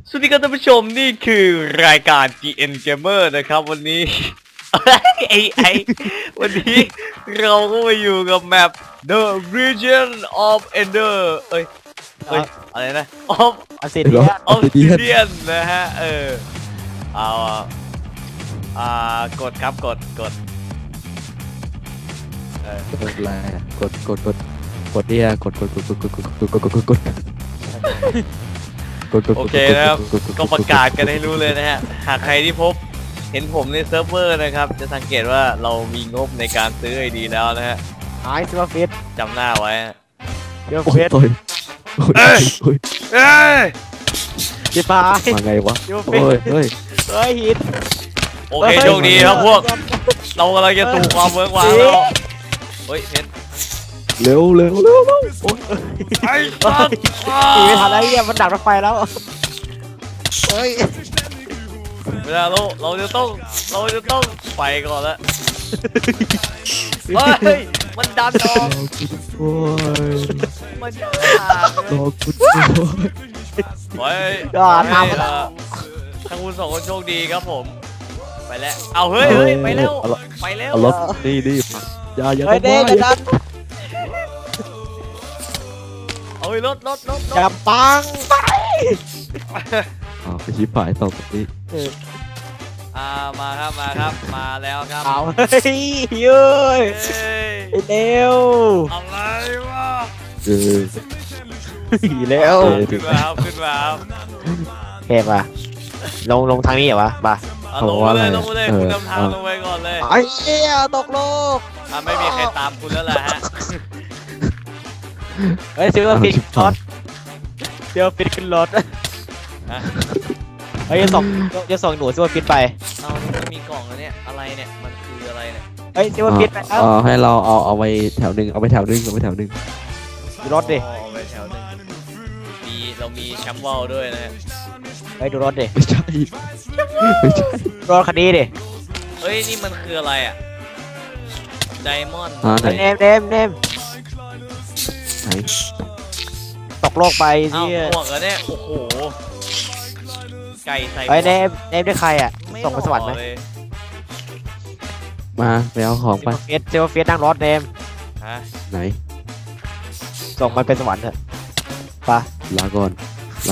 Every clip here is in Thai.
สวัสดีครับท่านผู้ชมนี่คือรายการ GN Gamer นะครับวันนี้ วันนี้เราก็มาอยู่กับแมป The Region of Ender อะไรนะ Obsidian นะฮะเอากดครับกดกดอะไรกดเนี่ยกดโอเคนะครับก็ประกาศกันให้รู้เลยนะฮะหากใครที่พบเห็นผมในเซิร์ฟเวอร์นะครับจะสังเกตว่าเรามีงบในการซื้อไอดีแล้วนะฮะไอซ์ว่าฟิตจำหน้าไว้เดี๋ยวฟิตจิฟ้ามาไงวะเฮ้ยหินโอเคโชคดีครับพวกเรากำลังจะสู่ความเวิร์กวางแล้วเฮ้ยเพชรเร็วไอ้สัตว์ไม่ทันแล้วเนี่ยมันดักรถไฟแล้วเฮ้ยเวลาเราจะต้องไปก่อนแล้วเฮ้ยมันดันออกมันดันไว้ทั้งคุณสองคนโชคดีครับผมไปแล้วเอาเฮ้ยไปแล้วรถดีอย่าดันเอารถจับปังไปไปชี้ฝ่ายต่อไปนี้มาครับมาแล้วครับเอาเฮ้ยเย้ยเร็วอะไรวะเร็วขึ้นมาเก็บอ่ะลงทางนี้เหรอวะบ่าลงเลยคุณนำทางลงไปก่อนเลยไอ้เหี้ยตกโลกไม่มีใครตามคุณแล้วแหละฮะเฮ้ยซื้อรถฟิตรถเดี๋ยวฟิตขึ้นรถเฮ้ยจะส่งหนูซื้อฟิตไปมันมีกล่องแล้วเนี่ยอะไรเนี่ยมันคืออะไรเนี่ยเฮ้ยซื้อฟิตไปให้เราเอาไปแถวหนึ่งดูรถดิเอาไปแถวหนึ่งเรามีแชมป์วอลด้วยนะไปดูรถดิไม่ใช่รถคันนี้ดิเฮ้ยนี่มันคืออะไรอ่ะไดมอนด์เนมตกโลกไปสิหมวกแล้วเนี่ยโอ้โหไก่ใส่ไอ้เนมได้ใครอ่ะส่งไปสวรรค์ไหมมาไปเอาของไปเฟียสนั่งรถเนมไหนส่งมันเป็นสวรรค์เถอะปะลาก่อนน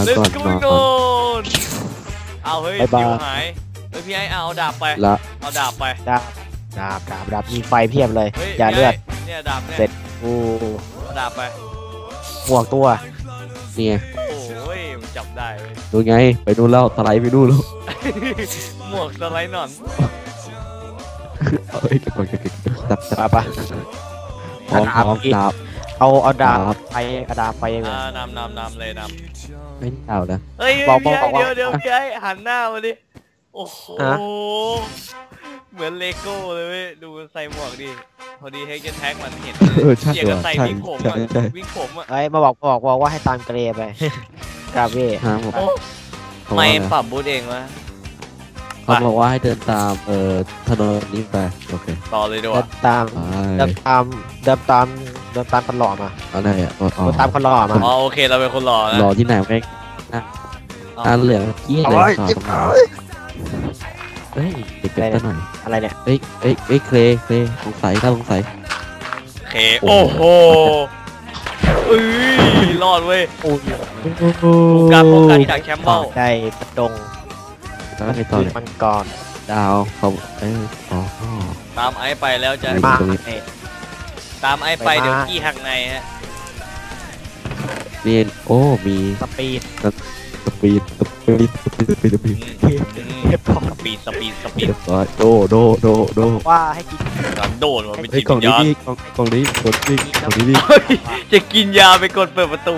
เอาเฮ้ยคิวหายพี่ไอเอาดาบไปเอาดาบไปดาบมีไฟเพียบเลยอย่าเลือดเนี่ยดาบเนี่ยเสร็จดาบไปหมวกตัวเนี่ยโอ้ยจับได้ดูไงไปนู่นแล้วสไลด์ไปนู่นแล้วหมวกสไลด์นอนจับปะพร้อมดาบเอาดาบไปนำเลยไม่เอานะเฮ้ยเดี๋ยวพี่ไอ้หันหน้ามาดิโอ้โหเหมือนเลโก้เลยเว้ยดูใส่หมวกดิพอดีเฮกแท็กมันเห็นเกี่ยวกับใส่วิ่งผมอ่ะมาบอกว่าให้ตามเกรไปกราเว่ไม่ปรับบูทเองวะเขาบอกว่าให้เดินตามถนนนี้ไปโอเคต่อเลยด้วยเดินตามคนหล่อมาอะไรอ่ะตามคนหล่อมาโอเคเราเป็นคนหล่อนะหล่อที่ไหนไม่เหลืองกี้เลยเฮ้ยเด็กๆหน่อยอะไรเนี่ยเฮ้ยเคลสงสัยเคโอ้โหรอดเว้ยการป้องกันจากแชมป์เบ้าได้ประดงมังกรดาวเขาตามไอ้ไปแล้วจะมาตามไอ้ไปเดี๋ยวกี้หักในฮะนี่มีสปีดโดว่าให้กินการโดนมันเป็นจิตวิญญาณกล่องนี้จะกินยาไปกดเปิดประตู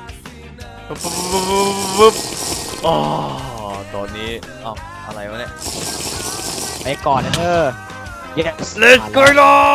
ตอนนี้อะไรวะเนี่ยไปก่อน Let's go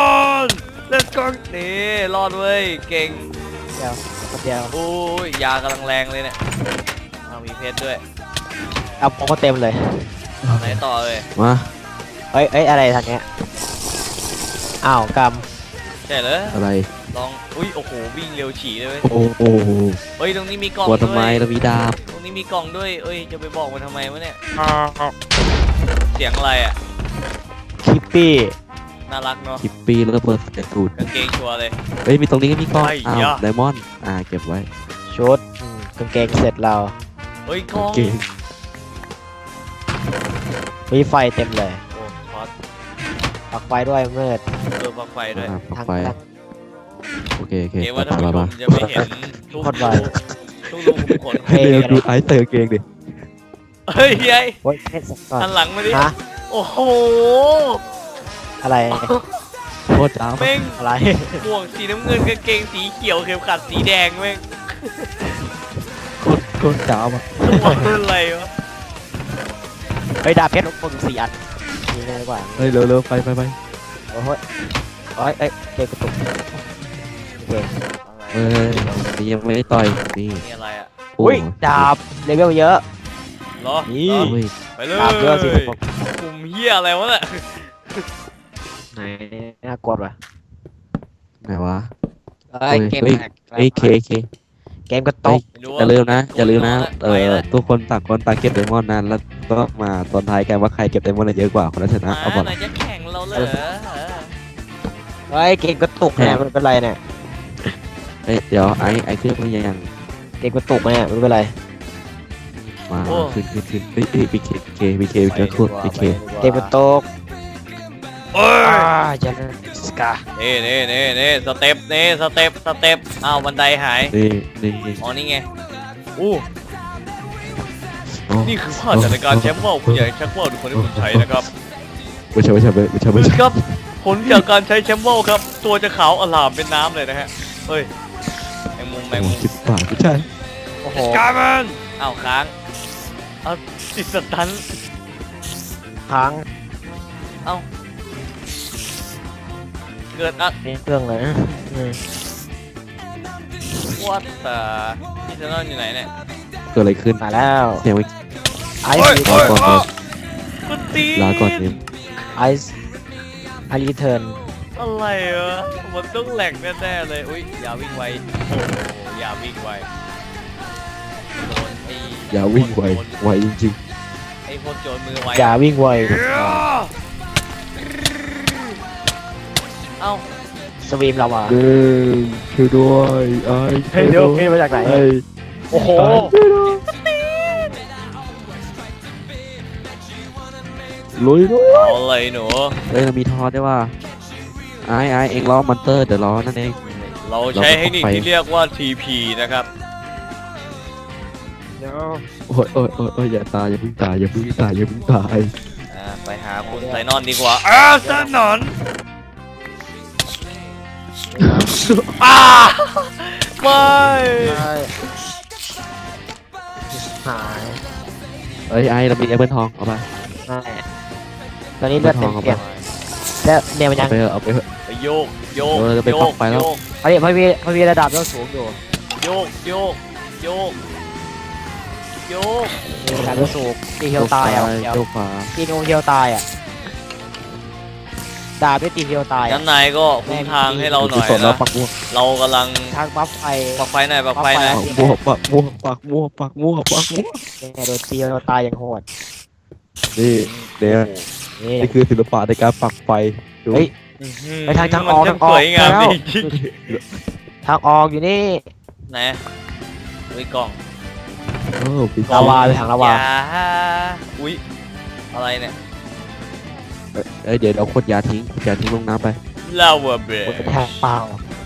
นี่รอดเว้ยเก่งเดี๋ยวโอ้ยยากำลังแรงเลยเนี่ยมีเพชรด้วยเอาโปก็เต็มเลยไหนต่อเลยมาเอ้ยอะไรทางเนี้ยอ้าวกำใช่เหรออะไรลองโอ้โหวิ่งเร็วฉี่เลยโอ้โหเฮ้ยตรงนี้มีกล่องกลัวทำไมเรามีดาบตรงนี้นี่มีกล่องด้วยเอ้ยจะไปบอกมันทำไมวะเนี่ยเสียงอะไรอ่ะคิปปี้น่ารักเนาะคิปปี้แล้วก็เปิดเสียสูตรกางเกงชัวร์เลยเฮ้ยมีตรงนี้ก็มีกล้องไอ้อ้าวยะไดมอนด์เก็บไว้ชุดกางเกงเสร็จเราเฮ้ยกล้องเก่งมีไฟเต็มเลยโอ้ช็อตปักไฟด้วยมืดปลั๊กไฟด้วยปลั๊กทางไฟทางโอเคเกว่าไปท่านผู้ชไปมจะไม่เห็นทุกโคตรไวทุกรูขุมขนเฮ้ยเดี๋ยวดูไอซ์เตอร์เกงดิเฮ้ยไอ้โอ้ยเฮ็ดสักก่อนหันหลังมาดิฮะโอ้โหอะไรโคตรจ้าบแม่งอะไรหมวกสีน้ำเงินกางเกงสีเขียวเข็มขัดสีแดงแม่งโคตรจ้าบอ่ะจังหวะอะไรวะเฮ้ยดาบเพชรผม4 อันนี่เลยดีกว่าเฮ้ยเร็วๆไปโอ้ยโอ้ยเอ้ยเกมกระตุกเกมเฮ้ยนี่ยังไม่ได้ต่อยนี่นี่อะไรอ่ะอุ้ยดาบเลเวลเยอะเหรอนี่เหรอเฮ้ยไปเลยดาบเยอะสิกลุ่มเฮียอะไรวะเนี่ยไหนน่ากลัวป่ะไหนวะเอ้ยเกมเฮ้ยแตกเอ้ยเคเกมกระตุกไม่รู้อย่าลืมนะอย่าลืมนะไปแล้วทุกคนต่างคนต่างเก็บไดมอนด์นั้นแล้วก็มาตอนท้ายกันว่าใครเก็บไดมอนด์ได้เยอะกว่าคนนั้นชนะเอาบอลไหนจะแข่งเราเหรอเฮ้ยเกมกระตุกเนี่ยมันเป็นไรเนี่ยเอ้ยเดี๋ยวไอ้ขึ้นมายังเกมกระตุกเนี่ยมันเป็นไรมาขึ้นเฮ้ยบีเคจะขึ้นบีเคเกมกระตุกเอ้ยจะสกานี่สเต็ปอ้าวบันไดหายนี่อ๋อนี่ไงอู้นี่คือภาพจากรายการแชมป์ว่าวคุณใหญ่แชมป์ว่าวทุกคนที่คุณใช้นะครับไม่ใช่ครับผลจากการใช้แชมป์ว่าวครับ ตัวจะขาวอลามเป็นน้ำเลยนะฮะเฮ้ยแมงมุมคิดป่าไม่ใช่โอ้โหกามันอ้าวค้างเอาติดสตันค้างเอ้าเกิดอะนี่เครื่องเลยอืมวัดแต่นี่เซนอนอยู่ไหนเนี่ยเกิดอะไรขึ้นมาแล้วเสียงไปไอเฮ้ยซ์เฮ้ยเฮ้ยมันตีลาก่อนเนี่ยไอซ์ไอรีเทิร์นอะไรวะมันต้องแหลกแน่ๆเลยอุ้ยอย่าวิ่งไวโอ้โหอย่าวิ่งไวโดนไอ้อย่าวิ่งไวจริงไอ้พวกโจรมือไวอย่าวิ่งไวเอ้าสวีมเราอ่ะๆช่วยด้วยไอ้เฮ้ยเดี๋ยวเฮ้ยมาจากไหน โอ้โหลุยด้วยเอาเลยหนูเฮ้ยเรามีทอดด้วยว่าไอ้เอ็งล้อมอนเตอร์เดี๋ยวล้อนั่นเองเราใช้เทคนิคที่เรียกว่า TP นะครับโอ้ยอย่าตายอย่าเพิ่งตายไปหาคุณไซนอนดีกว่าไซนอนไม่หายเอ้ยเรามีแอปเปิลทองเอาไปไม่ตอนนี้เลือดเต็มเปี่ยมแล้วเนี่ยมันยังเอาไปเถอะไปโยกโยกจะไปโยปักกไฟแล้วโยกพอมีระดับแล้วสูงอยู่โยกโยกโยกโยกมีระดับแล้วสูงตีเฮียวตายอ่ะเดี๋ยวโยกขวาตีนูเฮียวตายอ่ะดาบไม่ตีเฮียวตายงั้นนายก็คุมทางให้เราหน่อยสนแล้วนะปักมั่วเรากำลังทางบัฟไฟปักไฟหน่อยปักไฟหน่อยปักมั่วเนี่ยโดนตีเฮียวตายอย่างโหดนี่เดี๋ยวนี่นี่คือศิลปะในการปักไฟดูเฮ้ย ไปทางออกมันทางออกสวยงามแล้วจริงทางออกอยู่นี่ๆไหนอุ้ยกล่องโอ้ปีลาวาไปทางลาวาอย่อุ้ยอะไรเนี่ยเอ้ยเดี๋ยวขวดยาทิ้งลงน้ำไปลาวาเบรกดแทกเปล่า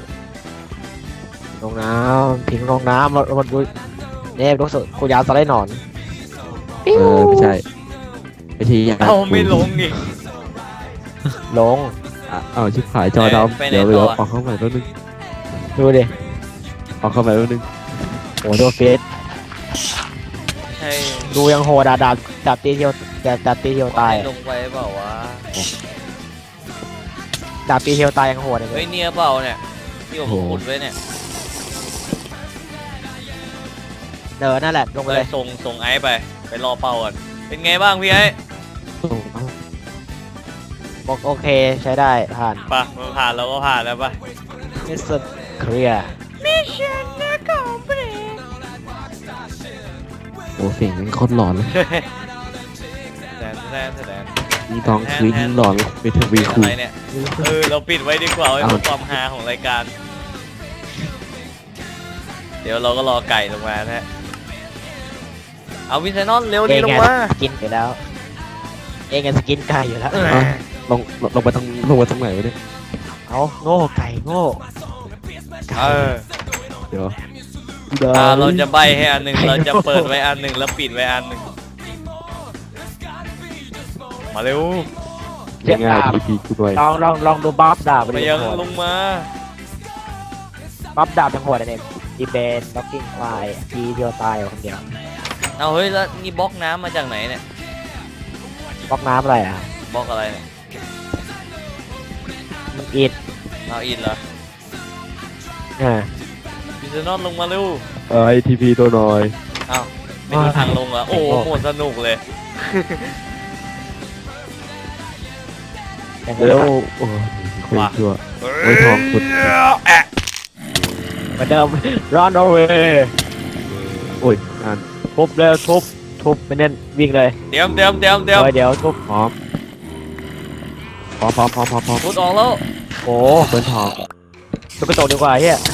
ลงน้ำทิ้งลงน้ำมันดูเนี่ยรู้สึกกูยาวสไลด์หนอนไม่ใช่ไม่ใช่ยาเอาไม่ลงอีกลงเอาชิบหายจอดำไปไหนเดี๋ยวต่อออกเข้าใหม่แป๊บนึงดูดิออกเข้าใหม่แป๊บนึงโหโดนเฟสใช่ดูยังโหดาดาบตีเทียวดาบตีเทียวตายลงไปเปล่าวะดาบตีเทียวตายยังโหดเลเฮ้ยยเนี่ยเปล่าเนี่ยที่ผมขุดไว้เนี่ยเดินนั่นแหละลงไปเลเลย ยส่งไอ้ไปรอเป่าก่อนเป็นไงบ้างพี่ไอ้บอกโอเคใช้ได้ผ่านปะมันผ่านเราก็ผ่านแล้วปะมิสเตอร์เคลียร์มิชชั่นนะคอมพลีทโอ้อ้เสียงมันโคตรหลอนเลยแดนยิ่งตอนคืนยิ่งหลอนไปทวีอะคูณไรเนี่ยเราปิดไว้ดีกว่าไว้เพื่อความฮาของรายการ เดี๋ยวเราก็รอไก่ลงมานะฮะเอาวินเซนอนเร็วเอดีงลงไงมาสกินอยู่แล้ว เองไงสกินไก่อยู่แล้วลงไปตรงไหนวะเนี่ยเอาโง่ไก่โง่เดี๋ยวเราจะใบให้อันหนึ่งเราจะเปิดไว้อันหนึ่งแล้วปิดไว้อันหนึ่งมาเร็วเจ็บง่ายดาบทีกูหน่อยลองดูบัฟดาบมายังลงมาบัฟดาบทั้งหมดเนี่ยดีเบนบ็อกกิ้งไฟทีเดียวตายคนเดียวเอาเฮ้ยแล้วนี่บล็อกน้ำมาจากไหนเนี่ยบล็อกน้ำอะไรอ่ะบล็อกอะไรเนี่ยอิดเอาอินเหรออ่าวินเซนอนลงมาเร็วทีพีตัวหน่อยอ้าวไม่ดูทางลงเหรอโอ้โหโหดสนุกเลยอย่างเร็เร็ววโอ้คุยชั่ว ไม่ทองขุดเหมือนเดิมรอนเอาเวโอ้ยอ่านทุบเลยทุบไปเน้นวิ่งเลยเดี๋ยวเดี๋ยวทุบพร้อมพุดออกแล้วโอ้เปิ้ลทองทุบกระจกดีกว่าเฮีย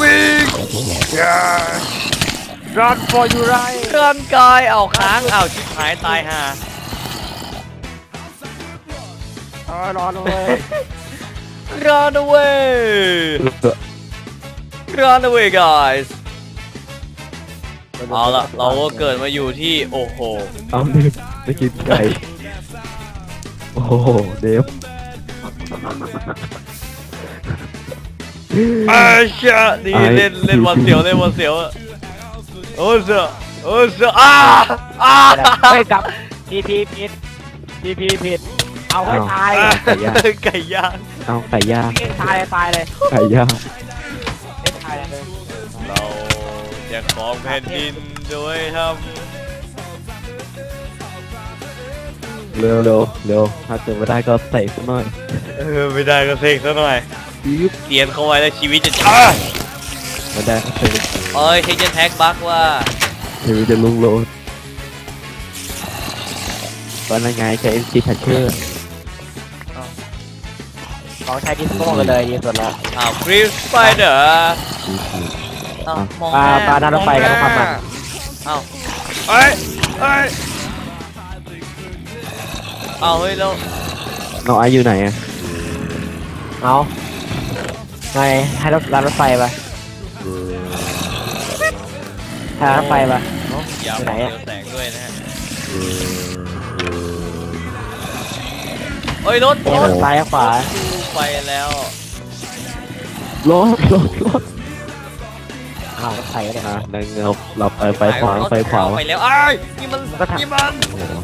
Run for your life เคลื่อนกายเอาค้างเอาชิบหายตายห่ารอนเลย Run away Run away guys เอาละเราก็เกิดมาอยู่ที่โอ้โหเอาลืมไปกินไก่โอ้โหเดฟเชี่ยนี่เล่นวันเสียวโอ้เสือเฮ้ยกลับทีพีผิดเอาให้ตายไก่ย่างเอาไก่ย่างตายเลยไก่ย่างไม่ตายเลยเราจะของแผ่นดินโดยทเร็วถ้าเจอไม่ได้ก็ใส่สักหน่อยำไม่ได้ก็เสกซะหน่อยยึบเตียนเข้าไว้แล้วชีวิตจะไม่ได้ก็ใส่เอ้ยเทคเจนแท็กบักว่าชีวิตจะลุ่งโลดตอนนั้นไงใช้ซีทัชเชอร์ลองใช้ดิสโก้กันเลยดีสุดแล้วอ้าวคริสไปเดอร์อ้าวมองปลาหน้ารถไฟกันต้องทำมันอ้าวเอ้ยเอาเฮ้ยแล้วน้องไออยู่ไหนอะเอาไงให้รถไฟไปให้รถไฟไปอย่าอยู่ไหนเดีอะยวแสงด้วยนะฮะเฮ้ยรถซ้ายขวาไปแล้วรถเอารถไฟก็ได้ดังเงาเราไปขวาไปแล้วไอ้นี่มันก็ทำนี่มันโอ้โห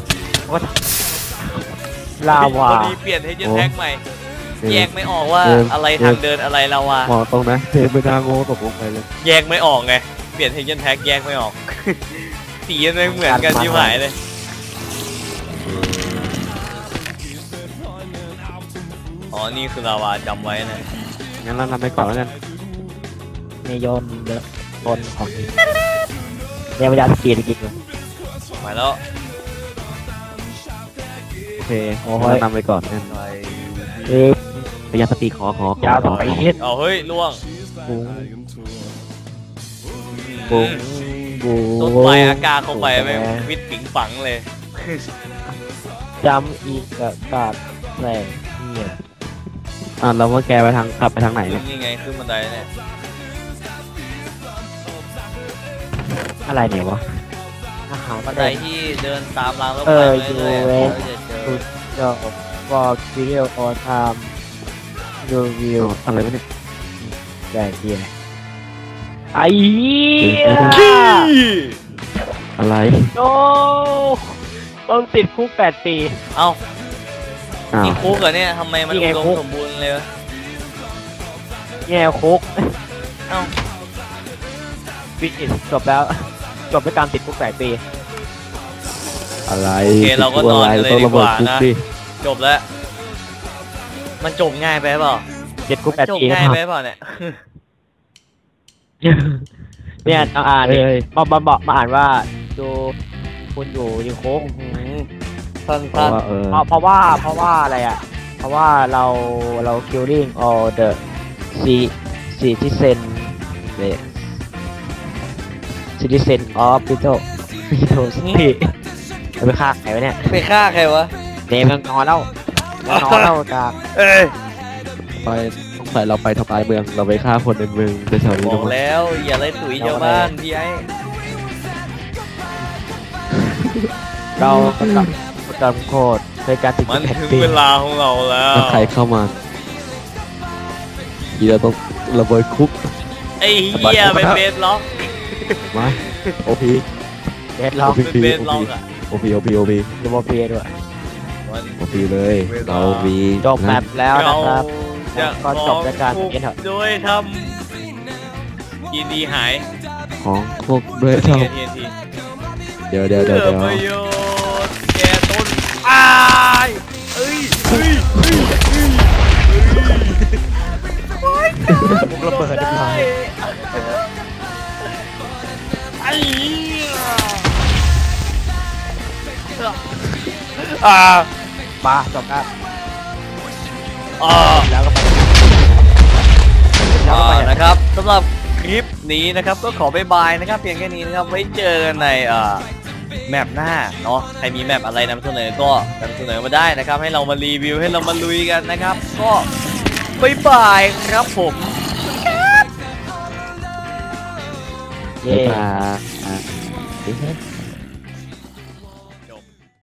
ลาวาพอดีเปลี่ยนเทคเจนแท็กใหม่แยกไม่ออกว่าอะไรทางเดินอะไรเราอะมองตรงนะเทไม่น่าโง่ตกลงไปเลยแยกไม่ออกไง เปลี่ยนเทคเจนแท็กแยกไม่ออก สีมันเหมือนกันที่หมายเลย อ๋อ นี่คือลาวาจำไว้นะงั้นเราทำไปก่อนแล้วกันในโยนเดินบนของเนี่ยมันจะสกีจริงๆเลยมาแล้วโอเคเราทำไปก่อนกันไประยะสติขอยาวต่อไปนิดเอาเฮ้ยล่วงบุ้งบุ้งต้นไม้อากาศเข้าไปแม่งวิดปิงปังเลยจำอีกกาดแสงเนี่ยเราว่าแกไปทางกลับไปทางไหนเนี่ยนี่ไงขึ้นบันไดเนี่ยอะไรเนี่ยวะอาหารบัมานไดได้ที่เดินตามรางรถเอไฟอไปเรื่อยอยู่เว้ยๆเราจะเจอก็บอกซีเรียลออทามดูวิวอะไรวะเนี่ยแดงเทียไอ้เหี้ยอะไรโอ้ต้องติดคุก8 ปีเอ้าอ้าวนี่คุกเหรอเนี่ยทำไมมันนี่ไงอุดมคุกสมบูรณ์เลยวะแง่คุกเอ้าฟินิชจบแล้ว จบด้วยการติดคุก8 ปีอะไรโอเคเราก็นอนกันเลยดีกว่านะดิจบแล้ว มันจบง่ายไปเปล่าติดคุกจบ 8 ปีง่ายไปเปล่าเนี่ยเนี่ยเอาอ่านดิเฮ้ยมาอ่านว่าดูคุณอยู่ยิงโค้งสั้เพราะนว่าเพราะว่าอะไรอ่ะเพราะว่าเรา killing all the citizen เนี่ย citizen of Pito City ไปฆ่าใครวะเนี่ยๆไปฆ่าใครวะเนมยังนอนแล้วกากเอ้ยไปต้องใส่เราไปทำลายเมืองเราไปฆ่าคนในเมืองในแถวนี้บอนะกมั้งแล้วอย่าไล่ตุ๋ยชาวบ้านพี่ไอ้เรากำโคตรในการติดมันแผ่นถึงดินเวลาของเราแล้วถ้าใครเข้ามาทีเราต้องระเบิดคุกไอ้เหี้ยเป็นเบสล็อกมาโอพีเดดล็อกเป็นเบสล็อกอ่ะโอพียูโมเปียด้วยมันโอพีเลยเรามีจบแมปแล้วนะเราครับจะก็จบรายการนี้เถอะโดยทำยินดีหายของพวกด้วยทีเท่าทีเดี๋ยวเพื่อประโยชน์แก่ตนอ้ายเอ้ยมุกระเบิดได้ไหมไอ้เหี้ยมาจบครับอ่าแล้วก็ไปนะครับสำหรับคลิปนี้นะครับก็ขอบ๊ายบายนะครับเพียงแค่นี้นะครับไว้เจอกันในแมปหน้าเนาะใครมีแมปอะไรนำเสนอก็นำเสนอมาได้นะครับให้เรามารีวิวให้เรามาลุยกันนะครับก็บ๊ายบายครับผมเย่บ๊ายบาย